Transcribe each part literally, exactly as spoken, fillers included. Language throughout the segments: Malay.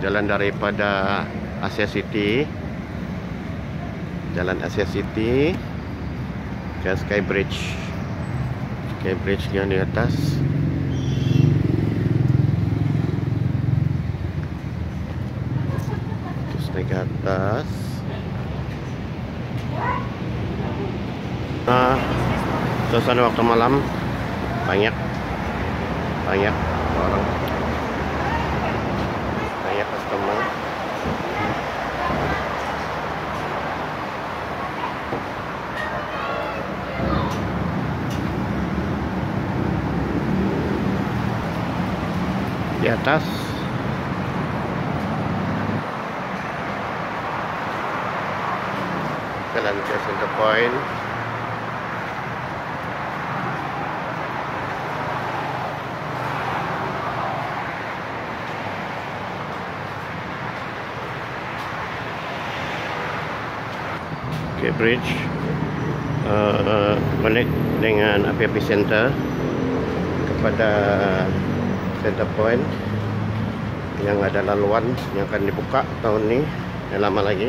jalan daripada Asia City, jalan Asia City ke Sky Bridge. Sky Bridge yang di atas. Terus naik ke atas. Nah, suasana waktu malam banyak banyak orang, banyak customer. Di atas jalan ke Center Point. Okay, bridge uh, connect dengan Api-Api Center kepada Center Point yang ada laluan yang akan dibuka tahun ini, yang lama lagi.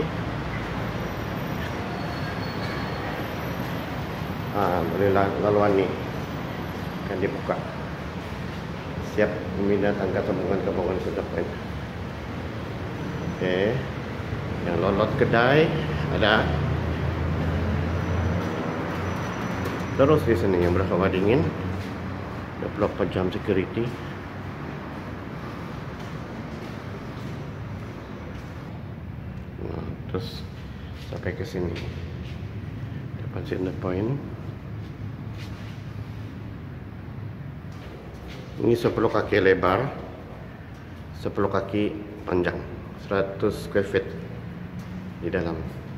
Ah, boleh laluan ini akan dibuka, siap membina tangga sambungan ke bangunan Center Point. Oke, yang lolot kedai ada. Terus di sini yang berhawa dingin, dua puluh empat jam security. Nah, terus sampai ke sini depan Center Point. Ini sepuluh kaki lebar, sepuluh kaki panjang, seratus square feet di dalam.